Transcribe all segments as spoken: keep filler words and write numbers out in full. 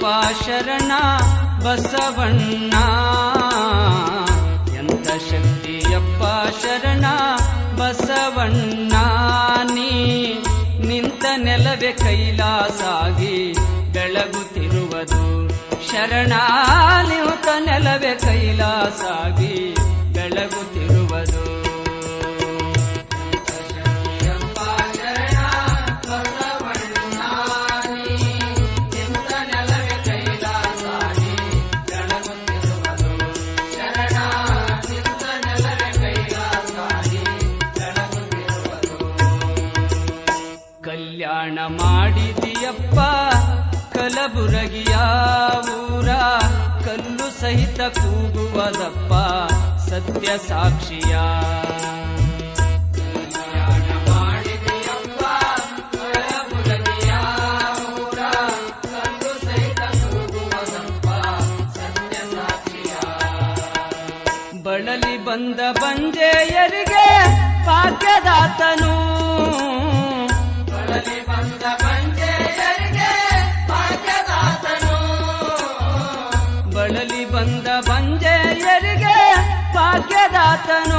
ಶರಣ ಬಸವಣ್ಣ ಎಂತ ಶಕ್ತಿಯಪ್ಪ ಶರಣ ಬಸವಣ್ಣ ನೀ ನಿಂತ ನೆಲವೇ ಕೈಲಾಸಾಗಿ ಬೆಳಗುತ್ತಿರುವುದು ಶರಣ ನಿಂತ ನೆಲವೇ ಕೈಲಾಸಾಗಿ ಬೆಳಗುತ್ತಿರುವುದು ಕಲ್ಯಾಣ ಮಾಡಿದಿಯಪ್ಪ ಕಲಬುರಗಿಯ ಊರ ಕಲ್ಲು ಸಹಿತ ಕೂಗುವದಪ್ಪ ಸತ್ಯ ಸಾಕ್ಷಿಯ ಕಲ್ಯಾಣ ಮಾಡಿದಿಯಪ್ಪ ಕಲಬುರಗಿಯ ಊರ ಕಲ್ಲು ಸಹಿತ ಕೂಗುವದಪ್ಪ ಸತ್ಯ ಸಾಕ್ಷಿಯ ಬಳಲಿ ಬಂದ ಬಂಜೆಯರಿಗೆ ಭಾಗ್ಯದಾತನು ಬಳಲಿ ಬಂದ ಬಂಜೆಯರಿಗೆ ಭಾಗ್ಯದಾತನು ಬಳಲಿ ಬಂದ ಬಂಜೆಯರಿಗೆ ಭಾಗ್ಯದಾತನು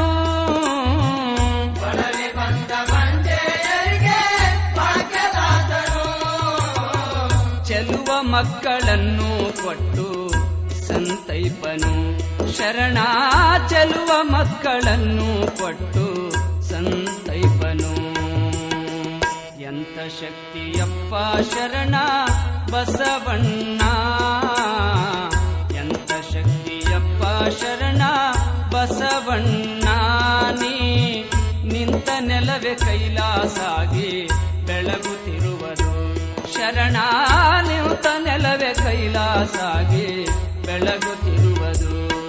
ಬಳಲಿ ಬಂದ ಬಂಜೆಯರಿಗೆ ಭಾಗ್ಯದಾತನು ಚೆಲುವ ಮಕ್ಕಳನ್ನು ಕೊಟ್ಟು ಸಂತೈಪನು ಶರಣ ಚೆಲುವ ಮಕ್ಕಳನ್ನು ಕೊಟ್ಟು ಸಂತೈಪನು ಎಂತ ಶಕ್ತಿಯಪ್ಪ ಶರಣ ಬಸವಣ್ಣ ಎಂತ ಶಕ್ತಿಯಪ್ಪ ಶರಣ ಬಸವಣ್ಣ ನೀ ನಿಂತ ನೆಲವೇ ಕೈಲಾಸಾಗಿ ಬೆಳಗುತ್ತಿರುವುದು ಶರಣ ನಿಂತ ನೆಲವೇ ಕೈಲಾಸಾಗಿ ಬೆಳಗುತ್ತಿರುವುದು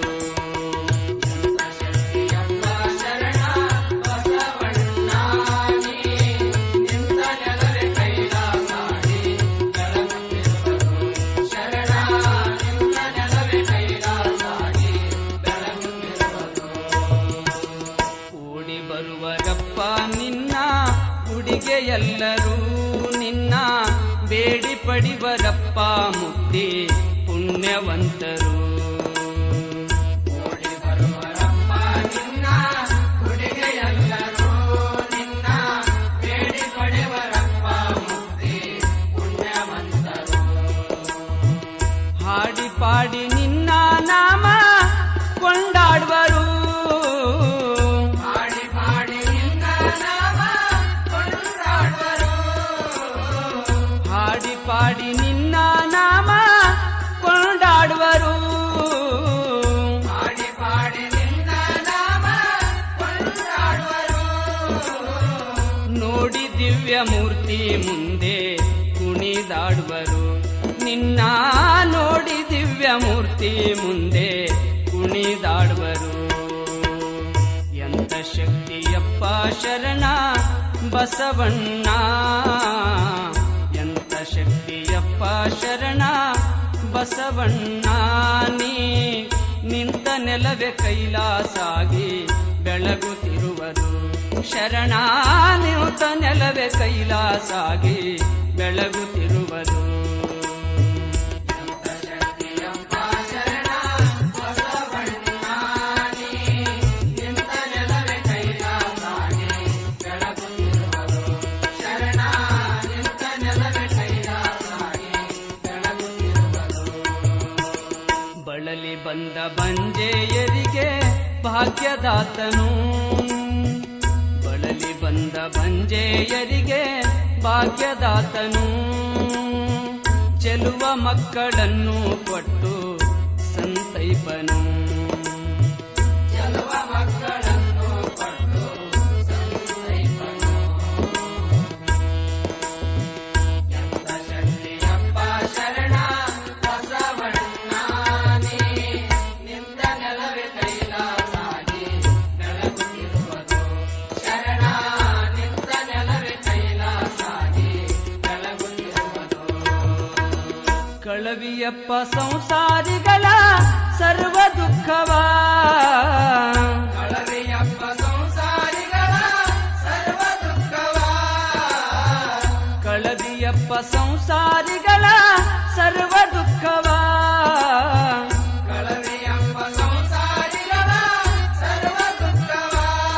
ಎಲ್ಲರೂ ನಿನ್ನ ಬೇಡಿ ಪಡಿವರಪ್ಪ ಮುಕ್ತಿ ಪುಣ್ಯವಂತರು ಓಡಿ ಬರುವರಪ್ಪ ನಿನ್ನ ಗುಡಿಗೆ ಎಲ್ಲರೂ ನಿನ್ನ ಬೇಡಿ ಪಡಿವರಪ್ಪ ಮುಕ್ತಿ ಪುಣ್ಯವಂತರು ಹಾಡಿ ಪಾಡಿ ನಿನ್ನ ನಾಮ ಕೊಂಡಾಡುವರು ಪಾಡಿ ನಿನ್ನ ನಾಮ ಕೊಂಡಾಡುವರು ಪಾಡಿ ಪಾಡಿ ನಿನ್ನ ನಾಮ ಕೊಂಡಾಡುವರು ನೋಡಿ ದಿವ್ಯ ಮೂರ್ತಿ ಮುಂದೆ ಕುಣಿದಾಡುವರು ನಿನ್ನ ನೋಡಿ ದಿವ್ಯ ಮೂರ್ತಿ ಮುಂದೆ ಕುಣಿದಾಡುವರು ಎಂತ ಶಕ್ತಿಯಪ್ಪ ಶರಣ ಬಸವಣ್ಣ ಶಕ್ತಿಯಪ್ಪ ಶರಣ ಬಸವಣ್ಣ ನೀ ನಿಂತ ನೆಲವೇ ಕೈಲಾಸಾಗಿ ಬೆಳಗುತ್ತಿರುವುದು ಶರಣ ನಿಂತ ನೆಲವೇ ಕೈಲಾಸಾಗಿ ಬೆಳಗುತ್ತಿರುವುದು ಬಳಲಿ ಬಂದ ಬಂಜೆಯರಿಗೆ ಭಾಗ್ಯದಾತನು ಬಳಲಿ ಬಂದ ಬಂಜೆಯರಿಗೆ ಭಾಗ್ಯದಾತನು ಚೆಲುವ ಮಕ್ಕಳನ್ನು ಕೊಟ್ಟು ಸಂತೈಪನು ಚೆಲುವ ಮಕ್ಕಳನ್ನು ಕೊಟ್ಟು ಸಂತೈಪನು ಎಂತ ಶಕ್ತಿಯಪ್ಪ ಶರಣ ಬಸವಣ್ಣ ನಿಂತ ನೆಲವೇ ಕೈಲಾಸಾಗಿ ಬೆಳಗುತ್ತಿರುವುದು ಶರಣ ನಿಂತ ನೆಲವೇ ಕೈಲಾಸಾಗಿ ಬೆಳಗುತ್ತಿರುವುದು ಕಳವಿಯಪ್ಪ ಸಂಸಾರಿಗಳ ಸರ್ವ ದುಃಖವ ಕಳವಿಯಪ್ಪ ಸಂಸಾರಿಗಳ ಸರ್ವ ದುಃಖವ ಕಳವಿಯಪ್ಪ ಕಳವೆಯಪ್ಪ ಸಂಸಾರಿಗಳ ಸರ್ವ ದುಃಖವ ಕಳವೆಯಪ್ಪ ಸಂಸಾರಿಗಳ ಸರ್ವ ದುಃಖವ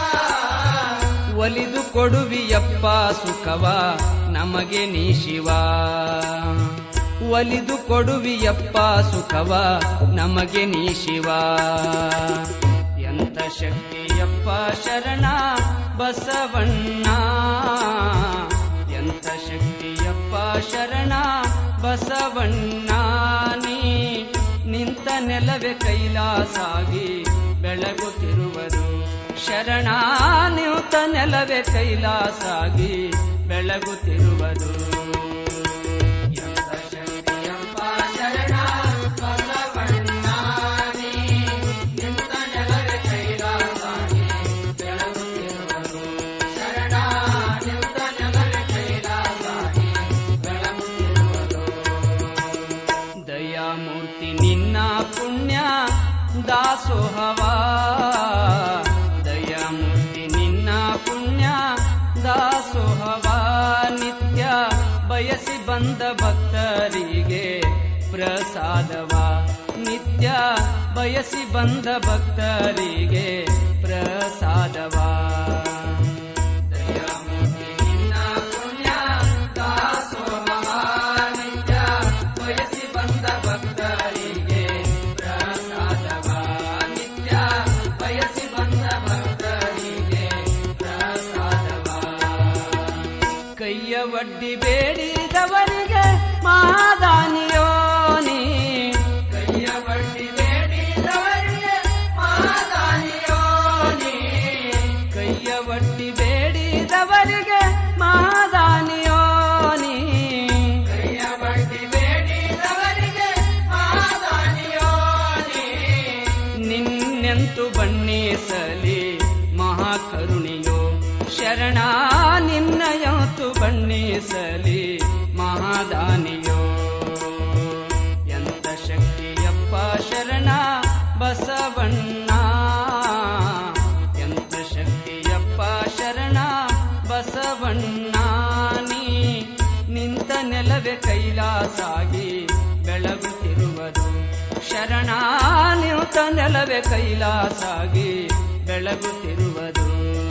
ಒಲಿದು ಕೊಡುವಿಯಪ್ಪ ಸುಖವ ನಮಗೆ ನೀ ಶಿವ ಒಲಿದು ಕೊಡುವಿಯಪ್ಪ ಸುಖವ ನಮಗೆ ನೀ ಶಿವ ಎಂತ ಶಕ್ತಿಯಪ್ಪ ಶರಣ ಬಸವಣ್ಣ ಎಂತ ಶಕ್ತಿಯಪ್ಪ ಶರಣ ಬಸವಣ್ಣ ನೀ ನಿಂತ ನೆಲವೇ ಕೈಲಾಸಾಗಿ ಬೆಳಗುತ್ತಿರುವರು ಶರಣ ನಿಂತ ನೆಲವೇ ಕೈಲಾಸಾಗಿ ಬೆಳಗುತ್ತಿರುವರು ದಯಾಮೂರ್ತಿ ನಿನ್ನ ಪುಣ್ಯ ದಾಸೋಹವ ದಯಾಮೂರ್ತಿ ನಿನ್ನ ಪುಣ್ಯ ದಾಸೋಹವ ನಿತ್ಯ ಬಯಸಿ ಬಂದ ಭಕ್ತರಿಗೆ ಪ್ರಸಾದವ ನಿತ್ಯ ಬಯಸಿ ಬಂದ ಭಕ್ತರಿಗೆ ಪ್ರಸಾದವ ದಯಾಮೂರ್ತಿ ನಿನ್ನ ಪುಣ್ಯ ದಾಸೋಹವ ನಿತ್ಯ ಬಯಸಿ ಬಂದ ಭಕ್ತರಿಗೆ ಪ್ರಸಾದವ ನಿತ್ಯ ಬಯಸಿ ಬಂದ ಭಕ್ತರಿಗೆ ಪ್ರಸಾದವ ಕೈಯ ಒಡ್ಡಿ ಬೇಡಿದವರಿಗೆ ಮಹಾದಾನಿಯೋ ನೀ ಕೈಯ ಒಡ್ಡಿ ಬೇಡಿದವರಿಗೆ ಮಹಾದಾನಿಯೋ ನೀ ಕೈಯ ಒಡ್ಡಿ ಬೇಡಿದವರಿಗೆ ಮಹಾದಾನಿಯೋ ನೀ ಕೈಯ ಒಡ್ಡಿ ಬೇಡಿದವರಿಗೆ ಮಹಾದಾನಿಯೋ ನೀ ನಿನ್ನೆಂತು ಬಣ್ಣಿಸಲಿ ಮಹಾಕರುಣಿಯೋ ಶರಣ ನಿನ್ನಯಂತು ಬಣ್ಣಿಸಲಿ ಮಹಾದಾನಿಯೋ ಎಂತ ಶಕ್ತಿಯಪ್ಪ ಶರಣ ಬಸವಣ್ಣ ಎಂತ ಶಕ್ತಿಯಪ್ಪ ಶರಣ ಬಸವಣ್ಣ ನೀ ನಿಂತ ನೆಲವೇ ಕೈಲಾಸಾಗಿ ಬೆಳಗುತ್ತಿರುವುದು ಶರಣ ನಿಂತ ನೆಲವೇ ಕೈಲಾಸಾಗಿ ಬೆಳಗುತ್ತಿರುವುದು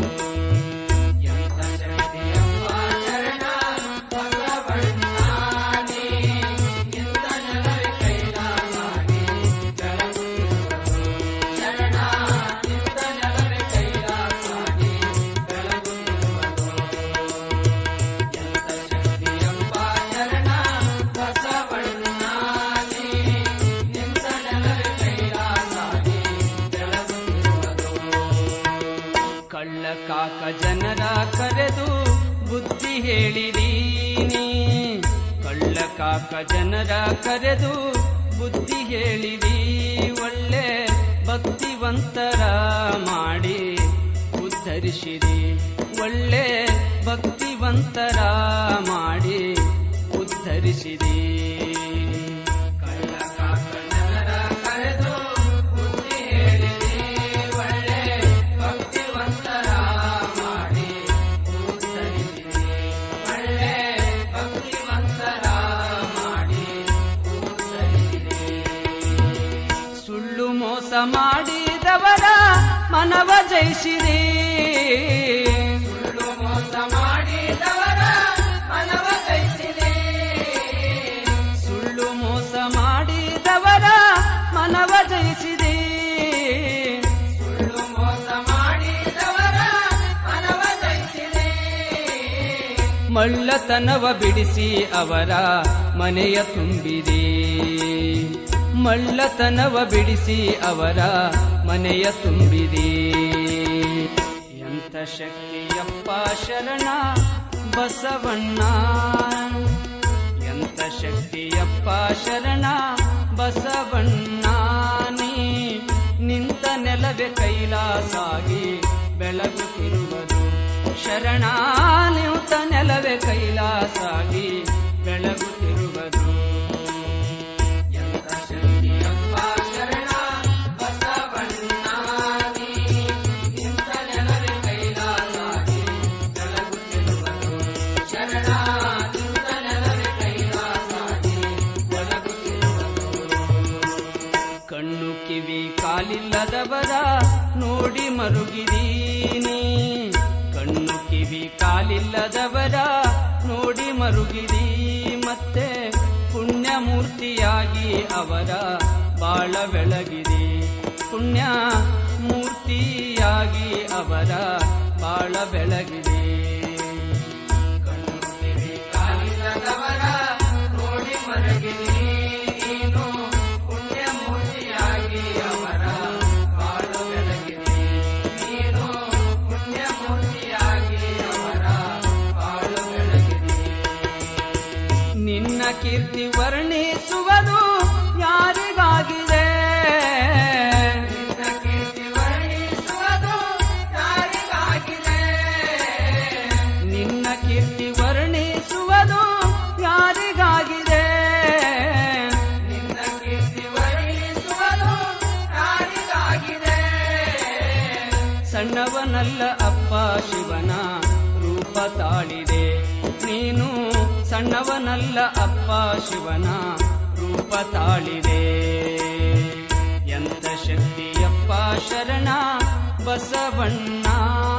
ಕಳ್ಳ ಕಾಕ ಜನರ ಕರೆದು ಬುದ್ಧಿ ಹೇಳಿರಿ ನೀ ಕಳ್ಳ ಕಾಕ ಜನರ ಕರೆದು ಬುದ್ಧಿ ಹೇಳಿರಿ ಒಳ್ಳೆ ಭಕ್ತಿವಂತರ ಮಾಡಿ ಉದ್ಧರಿಸಿರಿ ಒಳ್ಳೆ ಭಕ್ತಿವಂತರ ಮಾಡಿ ಉದ್ಧರಿಸಿರಿ ಮಾಡಿದವರ ಮನವ ಜಯಿಸಿರಿ ಸುಳ್ಳು ಮೋಸ ಮಾಡಿದವರ ಮನವ ಜಯಿಸಿರಿ ಸುಳ್ಳು ಮೋಸ ಮಾಡಿದವರ ಮನವ ಜಯಿಸಿರಿ ಸುಳ್ಳು ಮೋಸ ಮಾಡಿದವರ ಮನವ ಜಯಿಸಿರಿ ಮಳ್ಳತನವ ಬಿಡಿಸಿ ಅವರ ಮನೆಯ ತುಂಬಿರಿ ಮಳ್ಳತನವ ಬಿಡಿಸಿ ಅವರ ಮನೆಯ ತುಂಬಿರಿ ಎಂತ ಶಕ್ತಿಯಪ್ಪ ಶರಣ ಬಸವಣ್ಣ ಎಂತ ಶಕ್ತಿಯಪ್ಪ ಶರಣ ಬಸವಣ್ಣ ನೀ ನಿಂತ ನೆಲವೇ ಕೈಲಾಸಾಗಿ ಬೆಳಗುತ್ತಿರುವುದು ಶರಣ ನಿಂತ ನೆಲವೇ ಕೈಲಾಸಾಗಿ ಬೆಳಗುತ್ತಿರುವುದು ಶರಣ ಇಲ್ಲದವರ ನೋಡಿ ಮರುಗಿರಿ ಮತ್ತೆ ಪುಣ್ಯ ಮೂರ್ತಿಯಾಗಿ ಅವರ ಬಾಳ ಬೆಳಗಿರಿ ಪುಣ್ಯ ಮೂರ್ತಿಯಾಗಿ ಅವರ ಬಾಳ ಬೆಳಗಿರಿ ಕಣ್ಣುತ್ತಿರಿ ಕಾಲಿಲ್ಲದವರ ನೋಡಿ ಮರಗಿರಿ ನೀನು ಪುಣ್ಯ ಮೂರ್ತಿಯಾಗಿ ಅವರ ಬಾಳು ಬೆಳಗಿರಿ ನೀನು ಪುಣ್ಯ ಮೂರ್ತಿಯಾಗಿ ಅವರ ಬಾಳು ಬೆಳಗಿರಿ ನಿನ್ನ ಕೀರ್ತಿ ವರ್ಣಿಸುವುದು ಯಾರಿಗಾಗಿದೆ ನಿನ್ನ ಕೀರ್ತಿ ವರ್ಣಿಸುವುದು ಯಾರಿಗಾಗಿದೆ ನಿನ್ನ ಕೀರ್ತಿ ವರ್ಣಿಸುವುದು ಯಾರಿಗಾಗಿದೆ ನಿನ್ನ ಕೀರ್ತಿ ವರ್ಣಿಸುವುದು ಯಾರಿಗಾಗಿದೆ ಸಣ್ಣವನಲ್ಲ ಅಪ್ಪ ಶಿವನ ರೂಪ ತಾಳಿದೆ ನೀನು ಸಣ್ಣವನಲ್ಲ ಅಪ್ಪ ಶಿವನ ರೂಪ ತಾಳಿದೆ ಎಂತ ಶಕ್ತಿಯಪ್ಪ ಶರಣ ಬಸವಣ್ಣ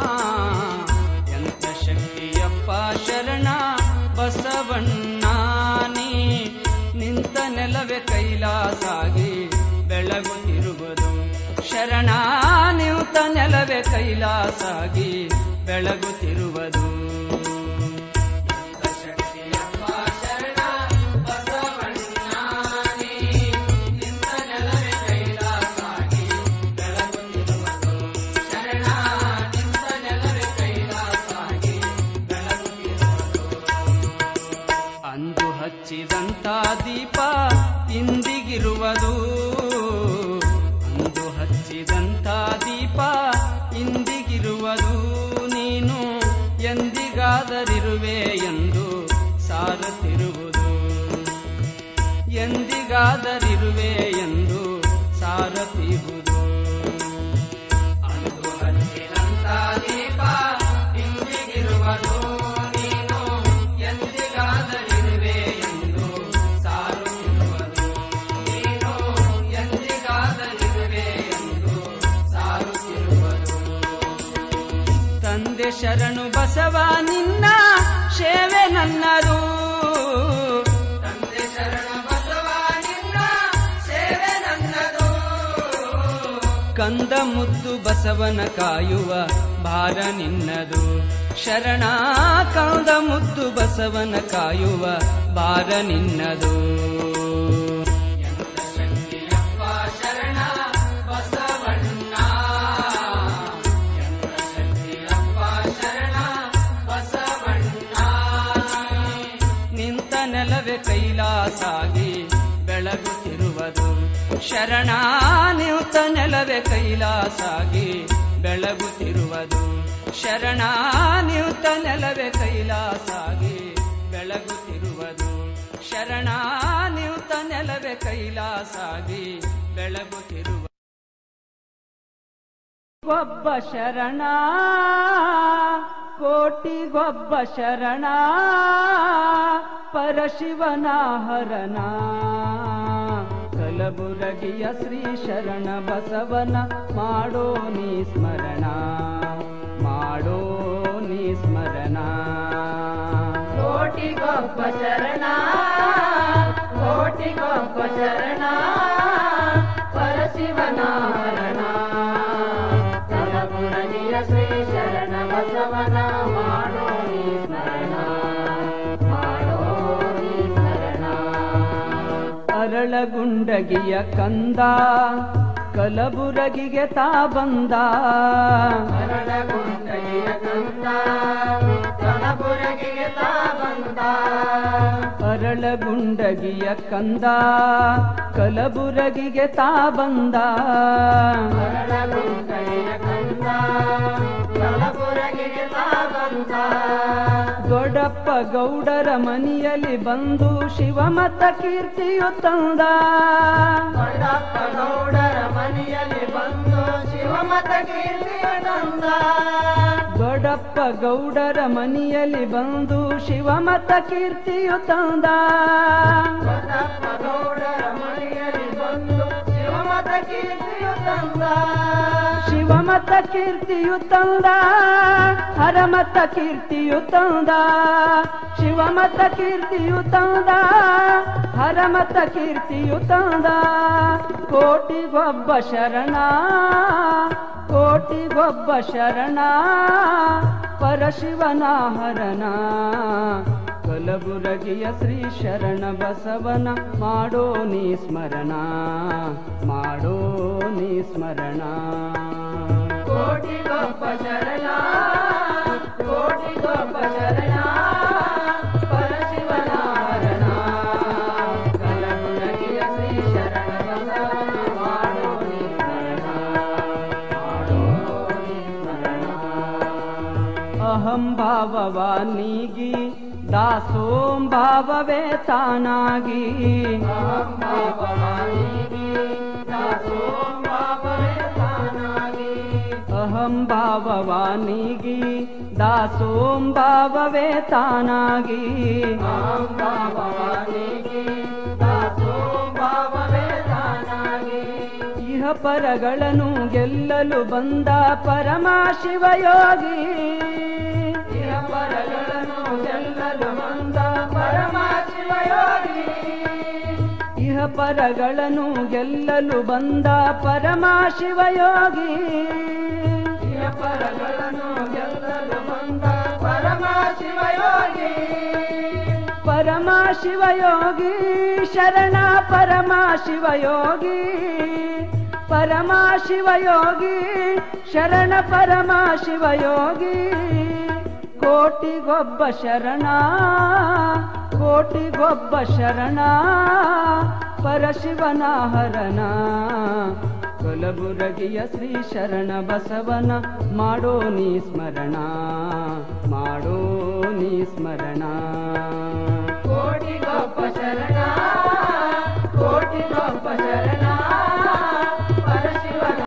ಎಂತ ಶಕ್ತಿಯಪ್ಪ ಶರಣ ಬಸವಣ್ಣ ನೀ ನಿಂತ ನೆಲವೇ ಕೈಲಾಸಾಗಿ ಬೆಳಗುತ್ತಿರುವುದು ಶರಣ ನಿಂತ ನೆಲವೇ ಕೈಲಾಸಾಗಿ ಬೆಳಗುತ್ತಿರುವುದು ಶಕ್ತಿಯಪ್ಪ ಶರಣ ಬಸವಣ್ಣ ನೀ ನಿಂತ ನೆಲವೇ ಕೈಲಾಸಾಗಿ ಬೆಳಗುತ್ತಿರುವುದು ಶರಣ ನಿಂತ ನೆಲವೇ ಕೈಲಾಸಾಗಿ ಬೆಳಗುತ್ತಿರುವುದು ಅಂದು ಹಚ್ಚಿದಂತ ದೀಪ ಇಂದಿಗಿರುವುದು ಅಂದು ಹಚ್ಚಿದಂತ ದೀಪ ಇಂದಿಗಿರುವುದು ನೀನು ಎಂದಿಗಾದರಿರುವೆ ಎಂದು ಸಾರುತ್ತಿರುವುದು ಎಂದಿಗಾದರಿರುವೆ ಎಂದು ಸಾರುತ್ತಿರುವುದು ಅಂದು ಹಚ್ಚಿದಂತ ದೀಪ ಇಂದಿಗಿರುವುದು ನೀನು ಎಂದಿಗಾದರಿರುವೆ ಎಂದು ಸಾರುತ್ತಿರುವುದು ನೀನು ಎಂದಿಗಾದರಿರುವೆ ಎಂದು ಸಾರುತ್ತಿರುವುದು ತಂದೆ ಶರಣು ಬಸವ ನಿನ್ನ ಸೇವೆ ನನ್ನದು ತಂದೆ ಶರಣ ಬಸವ ನಿನ್ನ ಸೇವೆ ನನ್ನದು ಕಂದ ಮುದ್ದು ಬಸವನ ಕಾಯುವ ಭಾರ ನಿನ್ನದು ಶರಣ ಕಂದ ಮುದ್ದು ಬಸವನ ಕಾಯುವ ಭಾರ ನಿನ್ನದು ಎಂತ ಶಕ್ತಿಯಪ್ಪ ಶರಣ ಬಸವಣ್ಣ ಎಂತ ಶಕ್ತಿಯಪ್ಪ ಶರಣ ಬಸವಣ್ಣ ನಿಂತ ನೆಲವೇ ಕೈಲಾಸಾಗಿ ಬೆಳಗುತ್ತಿರುವುದು ಶರಣ ನಿಂತ ನೆಲವೇ ಕೈಲಾಸಾಗಿ ಬೆಳಗುತ್ತಿರುವುದು ಶರಣ ನಿಂತ ನೆಲವೇ ಕೈಲಾಸಾಗಿ ಬೆಳಗುತ್ತಿರುವುದು ಶರಣ ನಿಂತ ನೆಲವೇ ಕೈಲಾಸಾಗಿ ಬೆಳಗುತ್ತಿರುವ ಒಬ್ಬ ಶರಣ ಕೋಟಿಗೊಬ್ಬ ಶರಣ ಪರಶಿವನ ಹರಣ ಕಲಬುರಗಿಯ ಶ್ರೀ ಶರಣ ಬಸವನ ಮಾಡೋ ನೀ ಸ್ಮರಣ ಮಾಡೋ ನೀ ಸ್ಮರಣ ಕೋಟಿಗೊಬ್ಬ ಶರಣ ಕೋಟಿಗೊಬ್ಬ ಶರಣ ಪರಶಿವನ ಹರಣ ಕಲಬುರಗಿಯ ಶ್ರೀ ಶರಣ ಬಸವನ ಮಾಡೋ ನೀ ಸ್ಮರಣ ಮಾಡೋ ನೀ ಸ್ಮರಣ ಅರಳಗುಂಡಗಿಯ ಕಂದ ಕಲಬುರಗಿಗೆ ತಾ ಬಂದ ಅರಳಗುಂಡಗಿಯ ಕಂದ ಕಲಬುರಗಿಗೆ ತಾ ಬಂದ ಅರಳಗುಂಡಗಿಯ ಕಂದ ಕಲಬುರಗಿಗೆ ತಾ ಬಂದ ಅರಳಗುಂಡಗಿಯ ಕಂದ ಕಲಬುರಗಿಗೆ ತಾ ಬಂದ ದೊಡ್ಡಪ್ಪ ಗೌಡರ ಮನೆಯಲ್ಲಿ ಬಂದು ಶಿವಮತ ಕೀರ್ತಿಯು ತಂದ ದೊಡ್ಡಪ್ಪ ಗೌಡರ ಮನೆಯಲ್ಲಿ ಬಂದು ಶಿವಮತ ಕೀರ್ತಿಯು ತಂದ ದೊಡ್ಡಪ್ಪ ಗೌಡರ ಮನೆಯಲ್ಲಿ ಬಂದು ಶಿವಮತ ಕೀರ್ತಿಯು ತಂದ ದೊಡ್ಡಪ್ಪ ಗೌಡರ ಮನೆಯಲ್ಲಿ ಬಂದು ಶಿವಮತ ಕೀರ್ತಿಯು ತಂದ ಶಿವ ಶಿವಮತ ಕೀರ್ತಿಯು ತಂದ ಹರಮತ ಕೀರ್ತಿಯು ತಂದ ಶಿವಮತ ಕೀರ್ತಿಯು ತಂದ ಹರಮತ ಕೀರ್ತಿಯು ತಂದ ಕೋಟಿಗೊಬ್ಬ ಶರಣ ಕೋಟಿಗೊಬ್ಬ ಶರಣ ಪರಶಿವನ ಹರಣ ಕಲಬುರಗಿಯ ಶ್ರೀ ಶರಣ ಬಸವನ ಮಾಡೋ ನೀ ಸ್ಮರಣ ಮಾಡೋ ನೀ ಸ್ಮರಣ ಕೋಟಿಗೊಬ್ಬ ಶರಣ ಕೋಟಿಗೊಬ್ಬ ಶರಣ ಪರಶಿವನ ಹರಣ ಕಲಬುರಗಿಯ ಶ್ರೀ ಶರಣ ಬಸವನ ಮಾಡೋ ನೀ ಸ್ಮರಣ ಮಾಡೋ ನೀ ಸ್ಮರಣ ಅಹಂ ಭಾವವಾನಿಗಿ ದಾಸೋಂ ಭಾವವೇ ತಾನಾಗಿ ಅಹಂ ಭಾವವಾನಿಗಿ ದಾಸೋಂ ಭಾವವೇ ತಾನಾಗಿ ಅಹಂ ಭಾವವಾನಿಗಿ ದಾಸೋಂ ಭಾವವೇ ತಾನಾಗಿ ಅಹಂ ಭಾವವಾನಿಗಿ ದಾಸೋಂ ಭಾವವೇ ತಾನಾಗಿ ಇಹ ಪರಗಳನ್ನು ಗೆಲ್ಲಲು ಬಂದ ಪರಮ ಶಿವಯೋಗಿ ಇಹ ಪರಗಳನ್ನು ಗೆಲ್ಲಲು ಬಂದ ಪರಮ ಶಿವಯೋಗಿ ಇಹ ಪರಗಳನ್ನು ಗೆಲ್ಲಲು ಬಂದ ಪರಮ ಶಿವಯೋಗಿ ಇಹ ಪರಗಳನ್ನು ಗೆಲ್ಲಲು ಬಂದ ಪರಮ ಶಿವಯೋಗಿ ಪರಮ ಶಿವಯೋಗಿ ಶರಣ ಪರಮ ಶಿವಯೋಗಿ ಪರಮ ಶಿವಯೋಗಿ ಶರಣ ಪರಮ ಶಿವಯೋಗಿ ಕೋಟಿಗೊಬ್ಬ ಶರಣ ಕೋಟಿಗೊಬ್ಬ ಶರಣ ಪರಶಿವನ ಹರಣ ಕಲಬುರಗಿಯ ಶ್ರೀ ಶರಣ ಬಸವನ ಮಾಡೋ ನೀ ಸ್ಮರಣ ಮಾಡೋ ನೀ ಸ್ಮರಣ